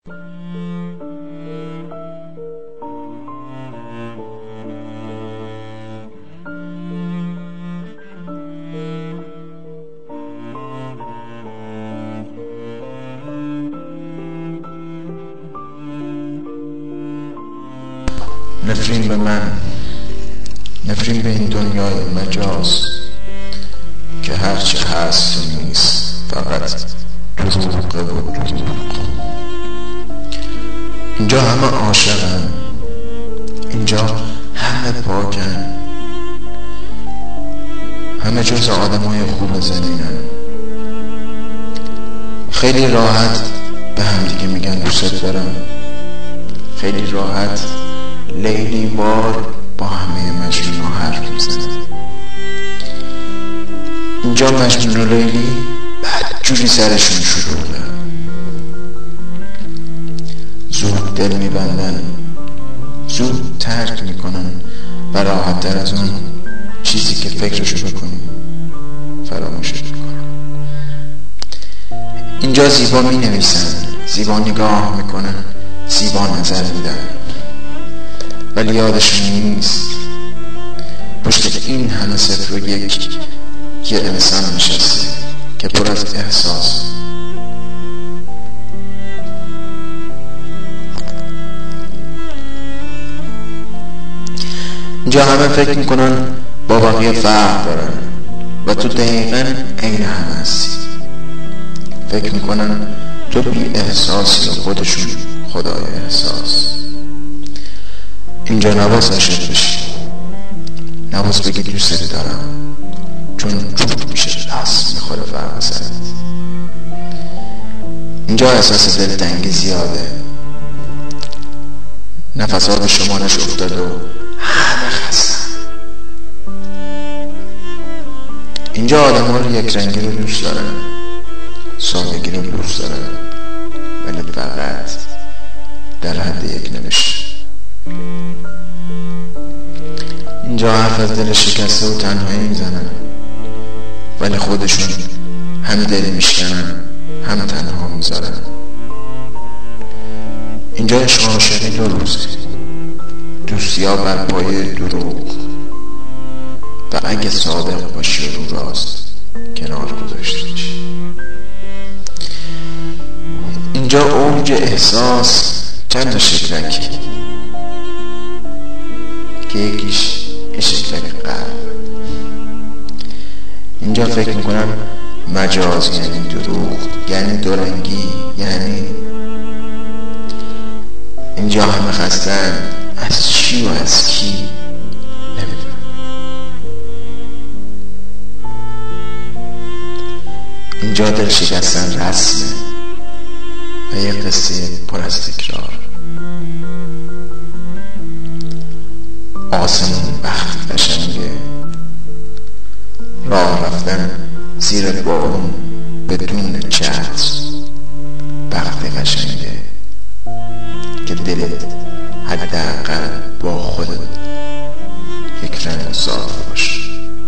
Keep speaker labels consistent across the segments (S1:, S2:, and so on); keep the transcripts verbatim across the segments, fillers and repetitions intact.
S1: نفرین به من، نفرین به این دنیای مجاز که هرچه هست و نیست فقط دروغه و دروغ. اینجا همه عاشقن، اینجا همه پاکن، همه جز آدمای خوب زمینن. خیلی راحت به هم دیگه میگن دوست دارم، خیلی راحت لیلی وار با همه مجنون ها حرف میزنن. اینجا مجنون و لیلی بعد جوری سرشون شروعه، زود دل میبندن، زود ترک میکنن و راحت تر از اون چیزی که فکرشو بکنی فراموشش میکنن. اینجا زیبا می نویسن، زیبا نگاه میکنن، زیبا نظر میدن، ولی یادشون نیست پشت این همه صفر و یک یه انسان نشسته که پر از احساس. اینجا همه فکر میکنن با بقیه فرق دارن و تو دقیقا عین همه هستی. فکر میکنن تو بی احساسی و خودشون خدای احساس. اینجا نباز عاشق بشی، نباز بگی دوست دارم، چون روح میشه راست میخوره فرق سرت. اینجا احساس دلتنگی زیاده، نفس ها به شمارش افتاده و همه خستن. اینجا آدم ها رو یک رنگی رو دوست دارن، سادگی رو دوست دارن، ولی فقط در حد یک نوشت. اینجا حرف از دل شکسته و تنهایی میزنن، ولی خودشون هم دل میشکنن هم تنها میذارن. اینجا عشق عاشقی دو روزه، دوستی ها بر پای دروغ، و اگه صادق باشی رو راست کنار گذاشته میشی. اینجا اوج احساس چند تا شکلک که یکیش شکلک قلب. اینجا فکر میکنم مجاز یعنی دروغ، یعنی دورنگی، یعنی اینجا همه خستن از چی و از کی نمیدونم. اینجا دل شکستن رسمه و یه قصه پر از تکرار. آسمون بخت قشنگه، راه رفتن زیر بارون بدون چتر بخت قشنگه که دلت حداقل با خودت یک رنگ صاف باشه.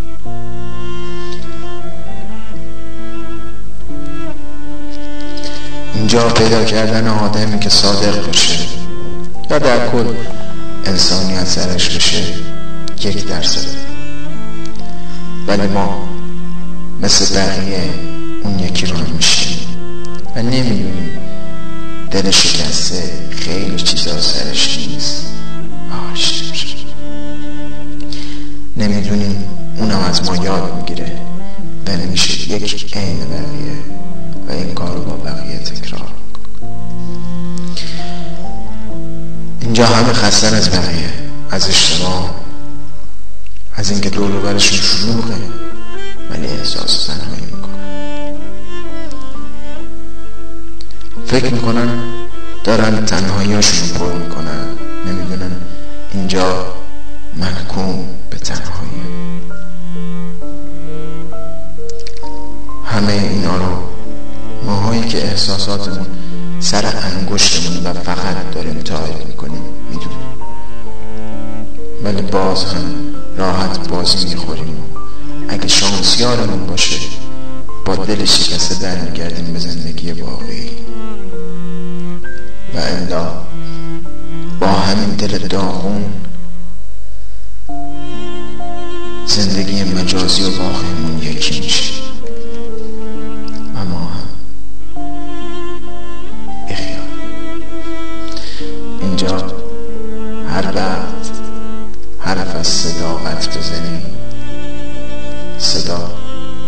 S1: اینجا پیدا کردن آدمی که صادق باشه یا در کل انسانیت سرش بشه یک درصد، ولی ما مثل بقیه اون یکی رو میشیم و نمیدونیم دل شکسته خیلی چیزا سرش نیست، آشتی میشه. نمیدونیم اونم از ما یاد میگیره و نمیشه یک عین بقیه و این کار رو با بقیه تکرار. اینجا همه خستن از بقیه، از اجتماع، از اینکه دور و برشون شلوغه ولی احساس تنهایی میکنن. فکر میکنن دارن تنهاییاشون پر میکنن، نمیدونن اینجا محکوم به تنهایی. همه اینا رو ماهایی که احساساتمون سر انگشتمون و فقط داریم تایید میکنیم میدونیم، ولی باز هم راحت بازی میخوریم. اگه شانسیارمون باشه با دل شکسته در میگردیم به زندگی واقعی و الا با همین دل داغون زندگی مجازی و واقعیمون یکی میشه و ما هم بیخیال. اینجا هر وقت حرف از صداقت بزنی صدا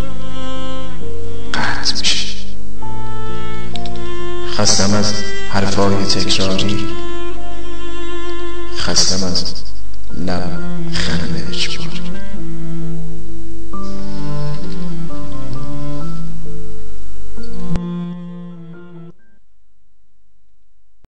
S1: قطع میشه. خستم از حرفای تکراری، خستم از لب خم اجباری.